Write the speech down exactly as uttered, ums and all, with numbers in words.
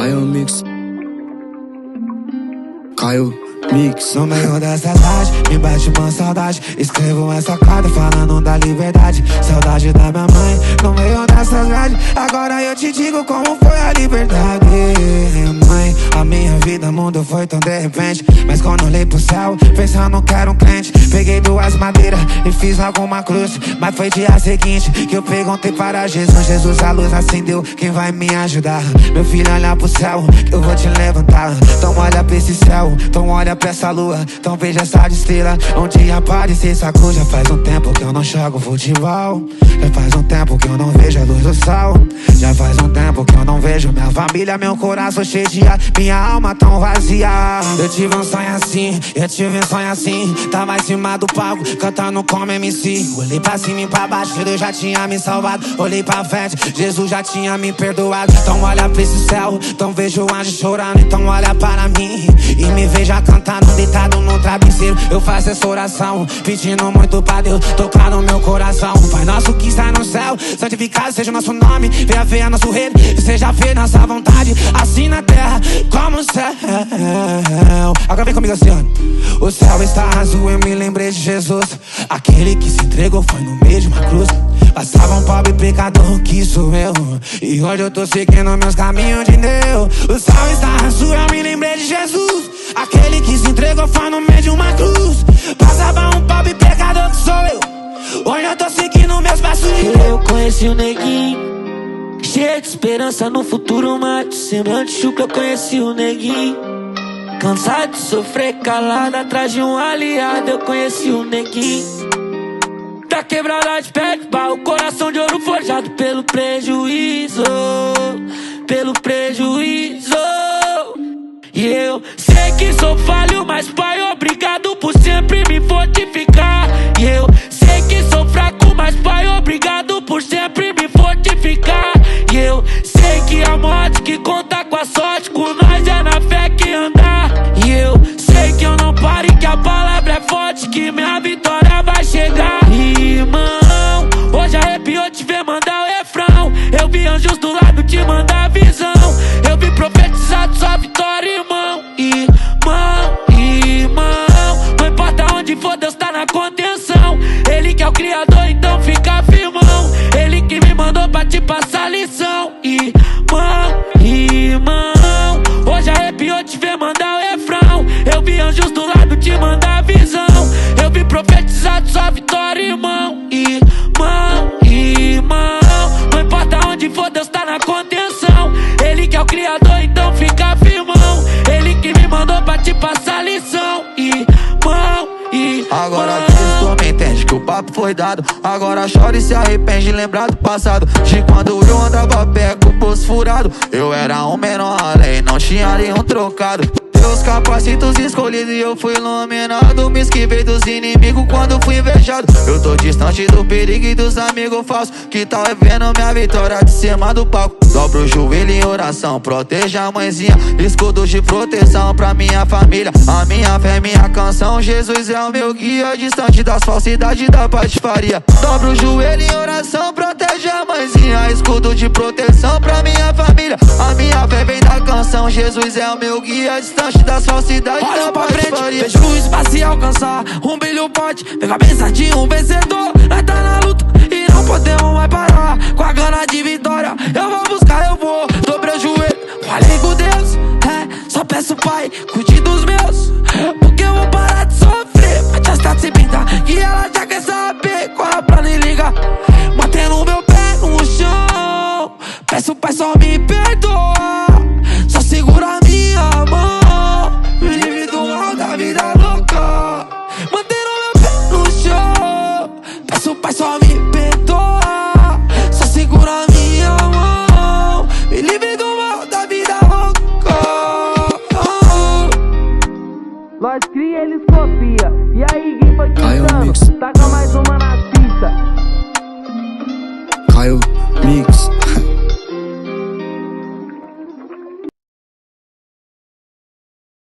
Caio Mix. Caio Mix. No meio dessa tarde, me bate uma saudade. Escrevo essa carta falando da liberdade. Saudade da minha mãe, no meio dessa grade. Agora eu te digo como foi a liberdade. Mãe, a minha vida mudou, foi tão de repente. Mas quando olhei pro céu, pensando que era um crente, peguei duas madeiras e fiz alguma cruz. Mas foi dia seguinte que eu perguntei para Jesus. Jesus, a luz acendeu, quem vai me ajudar? Meu filho, olha pro céu, que eu vou te levantar. Então olha pra esse céu, então olha pra essa lua, então veja essa estrela onde aparecer essa cruz. Já faz um tempo que eu não jogo futebol. Já faz um tempo que eu não vejo a luz do sol. Já faz um tempo que eu não vejo minha família, meu coração cheio de ar, minha alma tão vazia. Eu tive um sonho assim, eu tive um sonho assim. Tava em cima do palco, cantando como M C. Olhei pra cima e pra baixo, Deus já tinha me salvado. Olhei pra frente, Jesus já tinha me perdoado. Então olha pra esse céu, então vejo o anjo chorando. Então olha para mim e me veja cantando, deitado no travesseiro. Eu faço essa oração, pedindo muito pra Deus tocar no meu coração. Pai nosso que está no céu, santificado seja o nosso nome. Venha ver nosso reino, seja feita nossa vontade, assim na terra como o céu. Agora vem comigo assim, ó. O céu está azul, eu me lembrei de Jesus. Aquele que se entregou foi no meio de uma cruz. Passava um pobre pecador que sou eu, e hoje eu tô seguindo meus caminhos de Deus. O céu está azul, eu me lembrei de Jesus. Aquele que se entregou foi no meio de uma cruz. Passava um pobre pecador que sou eu, hoje eu tô seguindo meus passos de Deus. Eu conheci o neguinho, cheio de esperança no futuro, mas semblante chuca. Eu conheci o neguinho, cansado de sofrer calado atrás de um aliado. Eu conheci o neguinho, da quebrada de pé de pau, o coração de ouro forjado pelo prejuízo, pelo prejuízo. E eu sei que sou falho, mas pai, obrigado por sempre me fortificar. E eu sei que sou fraco, mas pai, obrigado por sempre me fortificar. E eu sei que a morte que conta com a sorte, com nós é na fé que andar. E eu sei que eu não paro e que a palavra é forte, que minha vitória vai chegar. Irmão, hoje arrepiou te ver mandar o refrão. Eu vi anjos do lado te mandar visão. Eu vi profetizado sua vitória, irmão. Irmão, irmão, não importa onde for, Deus tá na contenção. Ele que é o criador, então fica firmão. Ele que me mandou pra te passar lição. Irmão, irmão, hoje arrepiou te ver mandar o refrão. Eu vi anjos do lado te mandar visão. Eu vi profetizado sua vitória, irmão. Irmão, irmão, não importa onde for, Deus tá na contenção. Ele que é o criador, então fica firmão. Ele que me mandou pra te passar lição. Irmão, irmão. Agora tu me entende que o papo foi dado. Agora chora e se arrepende, lembrar do passado, de quando eu andava a pé com o pulso furado. Eu era um menor a lei, não tinha nenhum trocado. Deus capacita os escolhidos e eu fui iluminado. Me esquivei dos inimigos quando fui invejado. Eu tô distante do perigo e dos amigos falsos, que tá vendo minha vitória de cima do palco. Dobro o joelho em oração, proteja a mãezinha, escudo de proteção pra minha família. A minha fé é minha canção, Jesus é o meu guia, distante das falsidades da patifaria. Dobro o joelho em oração, protege a mãezinha, escudo de proteção pra minha família. A minha fé vem da canção, Jesus é o meu guia, distante das falsidades olha da pra patifaria. frente, vejo luz pra se alcançar, um brilho forte, pega a cabeça de um vencedor. Nós tá na luta e não podemos mais parar, com a gana de vitória eu vou buscar, eu vou. Dobrei o joelho, falei com Deus, é, só peço Pai, cuide dos meus, porque eu vou parar de sofrer. Mas já está se pintar, que ela já quer saber, corra pra nem ligar, mantendo meu pé no chão. Peço Pai, só me perdoa, só segura a minha mão, me livre do mal da vida louca, mantendo meu pé no chão. Peço Pai, só me perdoa, só segura a minha mão, me livre do mal da vida louca. Nós cria, eles copia, e aí quem foi quitando, taca mais uma na pista. Caio Mix.